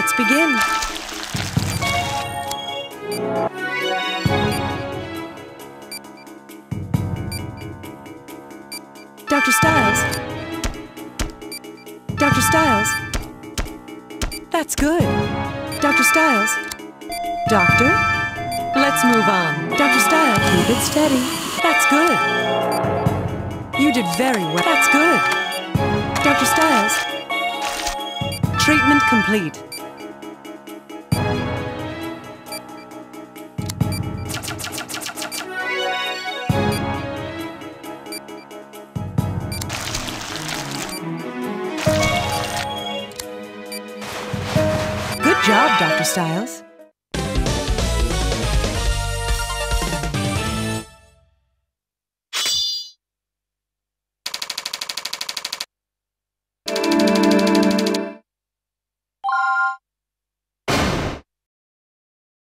Let's begin. Dr. Styles? Dr. Styles? That's good. Dr. Styles? Doctor? Let's move on. Dr. Styles, keep it steady. That's good. You did very well. That's good. Dr. Styles? Treatment complete. Good job, Dr. Styles.